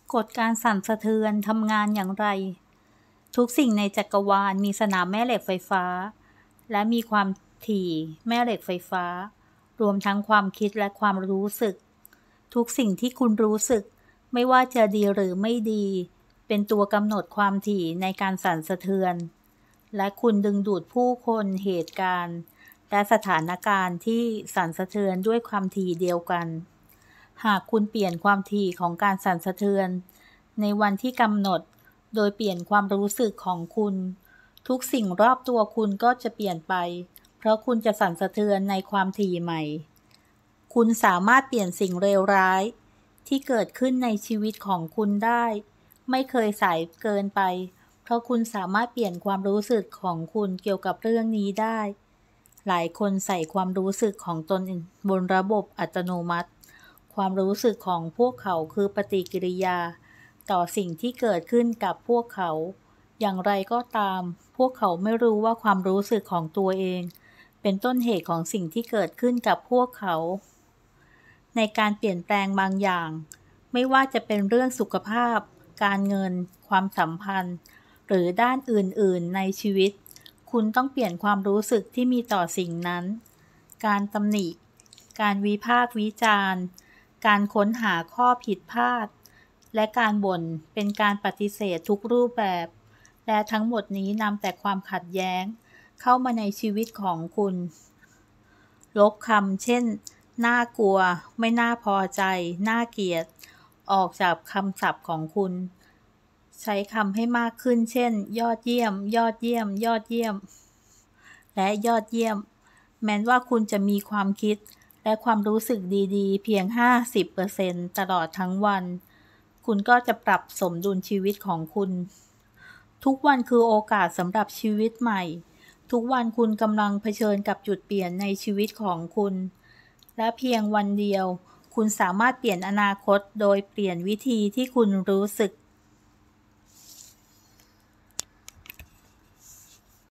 กฎการสั่นสะเทือนทำงานอย่างไร ทุกสิ่งในจักรวาลมีสนามแม่เหล็กไฟฟ้าและมีความถี่แม่เหล็กไฟฟ้ารวมทั้งความคิดและความรู้สึกทุกสิ่งที่คุณรู้สึกไม่ว่าจะดีหรือไม่ดีเป็นตัวกำหนดความถี่ในการสั่นสะเทือนและคุณดึงดูดผู้คนเหตุการณ์และสถานการณ์ที่สั่นสะเทือนด้วยความถี่เดียวกันหากคุณเปลี่ยนความถี่ของการสั่นสะเทือนในวันที่กำหนดโดยเปลี่ยนความรู้สึกของคุณทุกสิ่งรอบตัวคุณก็จะเปลี่ยนไปเพราะคุณจะสั่นสะเทือนในความถี่ใหม่คุณสามารถเปลี่ยนสิ่งเลวร้ายที่เกิดขึ้นในชีวิตของคุณได้ไม่เคยสายเกินไปเพราะคุณสามารถเปลี่ยนความรู้สึกของคุณเกี่ยวกับเรื่องนี้ได้หลายคนใส่ความรู้สึกของตนบนระบบอัตโนมัติความรู้สึกของพวกเขาคือปฏิกิริยาต่อสิ่งที่เกิดขึ้นกับพวกเขาอย่างไรก็ตามพวกเขาไม่รู้ว่าความรู้สึกของตัวเองเป็นต้นเหตุของสิ่งที่เกิดขึ้นกับพวกเขาในการเปลี่ยนแปลงบางอย่างไม่ว่าจะเป็นเรื่องสุขภาพการเงินความสัมพันธ์หรือด้านอื่นๆในชีวิตคุณต้องเปลี่ยนความรู้สึกที่มีต่อสิ่งนั้นการตำหนิการวิพากษ์วิจารณ์การค้นหาข้อผิดพลาดและการบ่นเป็นการปฏิเสธทุกรูปแบบและทั้งหมดนี้นำแต่ความขัดแย้งเข้ามาในชีวิตของคุณลบคำเช่นน่ากลัวไม่น่าพอใจน่าเกลียดออกจากคำศัพท์ของคุณใช้คำให้มากขึ้นเช่นยอดเยี่ยมยอดเยี่ยมยอดเยี่ยมและยอดเยี่ยมแม้ว่าคุณจะมีความคิดและความรู้สึกดีๆเพียง 50% ตลอดทั้งวันคุณก็จะปรับสมดุลชีวิตของคุณทุกวันคือโอกาสสำหรับชีวิตใหม่ทุกวันคุณกำลังเผชิญกับจุดเปลี่ยนในชีวิตของคุณและเพียงวันเดียวคุณสามารถเปลี่ยนอนาคตโดยเปลี่ยนวิธีที่คุณรู้สึก